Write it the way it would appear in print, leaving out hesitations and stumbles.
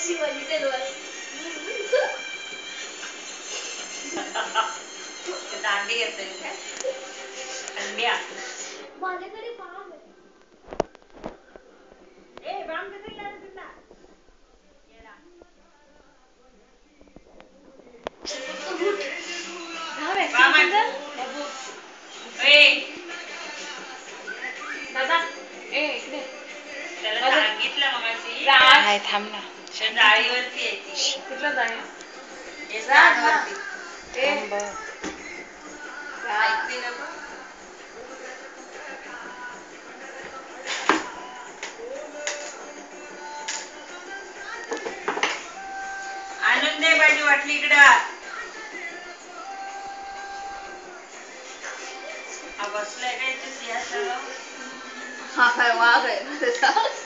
दांडी येते काय अंड्या माझ्याकडे बाम आहे. ए बाम कधी लावला तुला येडा बाम आहे बाबू ए दादा ए इकडे त्याला सांगितलं मगाशी नाही थांब ना. जाळीवरती यायची कुठलं जाय हे झाडवरती थांब. ऐकते नको आणून दे भाजी वाटली इकडं हा बसलाय काय ते सिंहासनावर हा काय वाघ आहे